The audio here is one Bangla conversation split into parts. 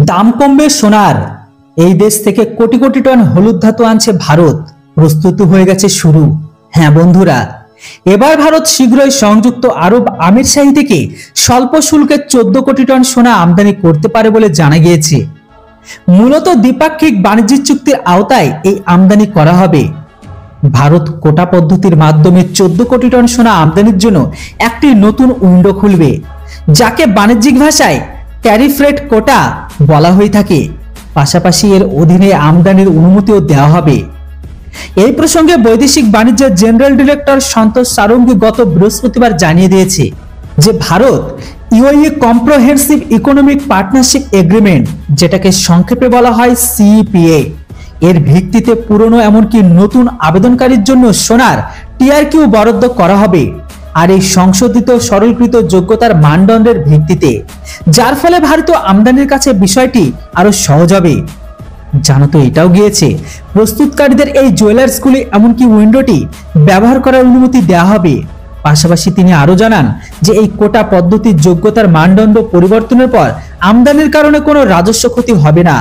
দাম কমবে সোনার। এই দেশ থেকে কোটি কোটি টন হলুদ ধাতু আনছে ভারত। প্রস্তুতি হয়ে গেছে শুরু। হ্যাঁ বন্ধুরা, এবার ভারত শীঘ্রই সংযুক্ত আরব আমিরশাহী থেকে স্বল্প শুল্কে 14 কোটি টন সোনা আমদানি করতে পারে বলে জানা গিয়েছে। মূলত দ্বিপাক্ষিক বাণিজ্য চুক্তির আওতায় এই আমদানি করা হবে। ভারত কোটা পদ্ধতির মাধ্যমে 14 কোটি টন সোনা আমদানির জন্য একটি নতুন উইন্ডো খুলবে, যাকে বাণিজ্যিক ভাষায় ট্যারিফ রেট কোটা বলা হয়ে থাকে। পাশাপাশি এর অধীনে আমদানির অনুমতিও দেওয়া হবে। এই প্রসঙ্গে বৈদেশিক বাণিজ্যের জেনারেল ডিরেক্টর সন্তোষ সারঙ্গী গত বৃহস্পতিবার জানিয়ে দিয়েছে যে ভারত UAE comprehensive economic partnership agreement, যেটাকে সংক্ষেপে বলা হয় সিইপিএ, এর ভিত্তিতে পুরনো এমনকি নতুন আবেদনকারীর জন্য সোনার টিআরকিউ বরাদ্দ করা হবে। আর এই সংশোধিত সরলীকৃত যোগ্যতার মানদণ্ডের ভিত্তিতে, যার ফলে ভারতীয় আমদানির কাছে বিষয়টি আরো সহজ হবে। জানা তো এটাও গিয়েছে, প্রস্তুতকারীদের এই জুয়েলার্সগুলি এমনকি উইন্ডোটি ব্যবহার করার অনুমতি দেওয়া হবে। পাশাপাশি তিনি আরো জানান যে এই কোটা পদ্ধতির যোগ্যতার মানদণ্ড পরিবর্তনের পর আমদানির কারণে কোনো রাজস্ব ক্ষতি হবে না।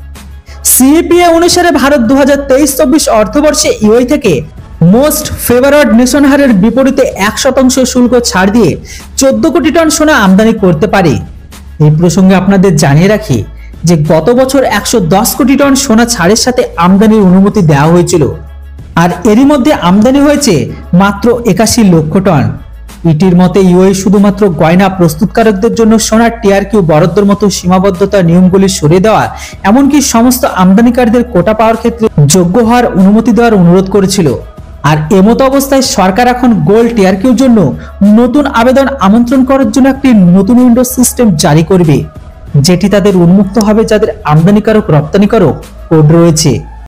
সিইপিএ অনুসারে ভারত 2023-24 অর্থবর্ষে ইউএই থেকে মোস্ট ফেভারড নেশন হারের বিপরীতে 1% শুল্ক ছাড় দিয়ে 14 কোটি টন সোনা আমদানি করতে পারে। এই প্রসঙ্গে আপনাদের জানিয়ে রাখি যে গত বছর 110 কোটি টন সোনা ছাড়ের সাথে আমদানির অনুমতি দেওয়া হয়েছিল, আর এরই মধ্যে আমদানি হয়েছে মাত্র 81 লক্ষ টন। ইটির মতে ইউএই শুধুমাত্র গয়না প্রস্তুতকারকদের জন্য সোনার টিআরকিউ বরাদ্দের মতো সীমাবদ্ধতা নিয়মগুলি সরিয়ে দেওয়া, এমনকি সমস্ত আমদানিকারীদের কোটা পাওয়ার ক্ষেত্রে যোগ্য হওয়ার অনুমতি দেওয়ার অনুরোধ করেছিল। আর এমতো অবস্থায় সরকার এখন গোল্ড টিআরকিউর জন্য নতুন আবেদন আমন্ত্রণ করার জন্য একটি নতুন উইন্ডো সিস্টেম জারি করবে, যেটি তাদের উন্মুক্ত হবে যাদের আমদানিকারক রপ্তানিকারক কোড রয়েছে।